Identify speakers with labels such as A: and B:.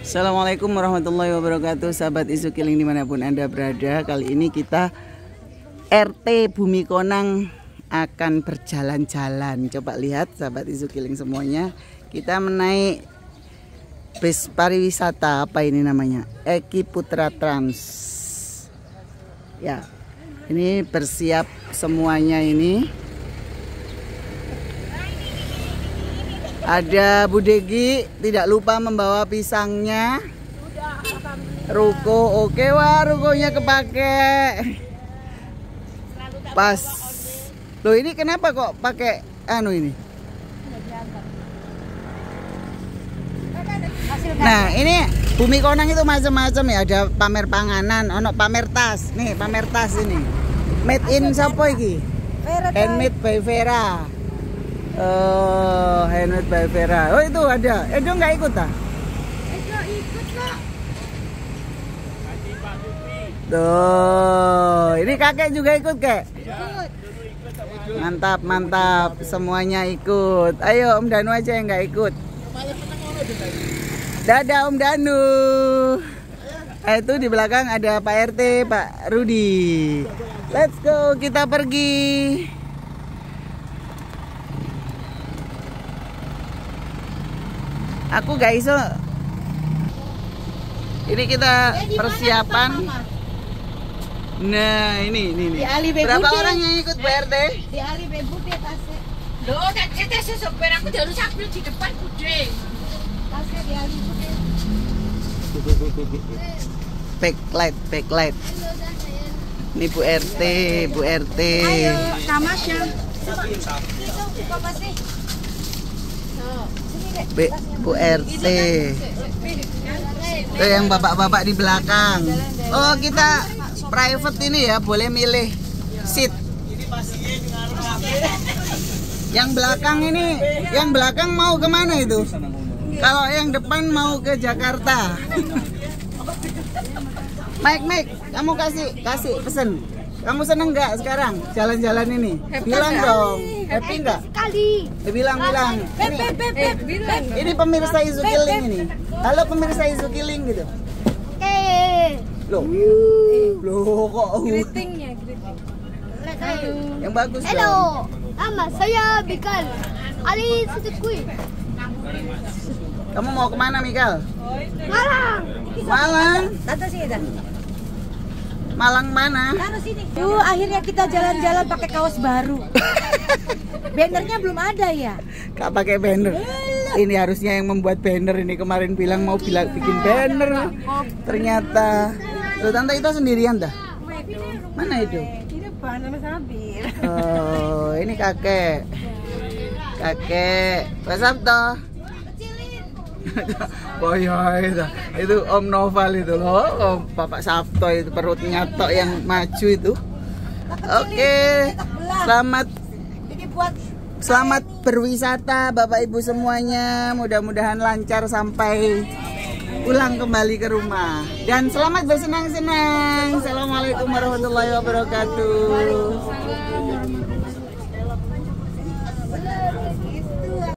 A: Assalamualaikum warahmatullahi wabarakatuh, sahabat Isu Kiling dimanapun Anda berada. Kali ini kita RT Bumi Konang akan berjalan-jalan. Coba lihat sahabat Isu Kiling semuanya, kita menaik bis pariwisata, apa ini namanya, Eki Putra Trans. Ya, ini bersiap semuanya ini. Ada Bu Degi, tidak lupa membawa pisangnya. Ruko, oke, wah rukonya kepake. Pas. Loh, ini kenapa kok pakai anu ini? Nah, ini Bumi Konang itu macam-macam ya, ada pamer panganan, ono pamer tas. Nih, pamer tas ini. Made in siapa iki? Handmade by Vera. Oh, handmade by Vera. Oh, itu ada. Edo nggak ikut ah?
B: Edo ikut lah.
A: Tuh, ini kakek juga ikut, kek?
B: Ikut.
A: Mantap, mantap. Semuanya ikut. Ayo, Om Danu aja yang nggak ikut. Dadah Om Danu. Itu di belakang ada Pak RT, Pak Rudi. Let's go, kita pergi. Aku gak iso. Ini kita persiapan. Nah, ini. Berapa orang yang ikut Pak RT?
B: Di Ali Bude tasnya. Loh, tadi tasnya sopir aku harus ambil di depan Bude. Tasnya di Ali Bude.
A: Backlight. Ini Bu RT, Bu RT.
B: Ayo, Tamasya. Buka pasti.
A: Bu RT. Itu yang bapak-bapak di belakang. Oh, kita private ini ya, boleh milih seat. Yang belakang ini, yang belakang mau kemana itu? Kalau yang depan mau ke Jakarta. Mike, kamu kasih pesen. Kamu seneng nggak sekarang jalan-jalan ini? Bilang dong, happy nggak?
B: Sekali.
A: Bilang. Ini pemirsa Isu Kiling ini. Halo pemirsa Isu Kiling gitu. Loh kok?
B: Greeting.
A: Yang bagus.
C: Halo, nama saya Bikal Ali Sutukui.
A: Kamu mau kemana, Mikal?
C: Malang.
B: Tata sini dah.
A: Malang mana?
B: Yuk, akhirnya kita jalan-jalan pakai kaos baru. Bannernya belum ada ya?
A: Kak pakai banner. Ini harusnya yang membuat banner ini, kemarin bilang mau bikin banner. Ternyata. Loh, Tante itu sendirian dah? Mana itu?
B: Di depan sama Sabir.
A: Oh, ini kakek. Pak Sabto. Itu Om Noval itu loh, Om Bapak Sabto itu perutnya tok yang maju itu. Oke, selamat berwisata Bapak Ibu semuanya. Mudah-mudahan lancar sampai pulang kembali ke rumah. Dan selamat bersenang-senang. Assalamualaikum warahmatullahi wabarakatuh.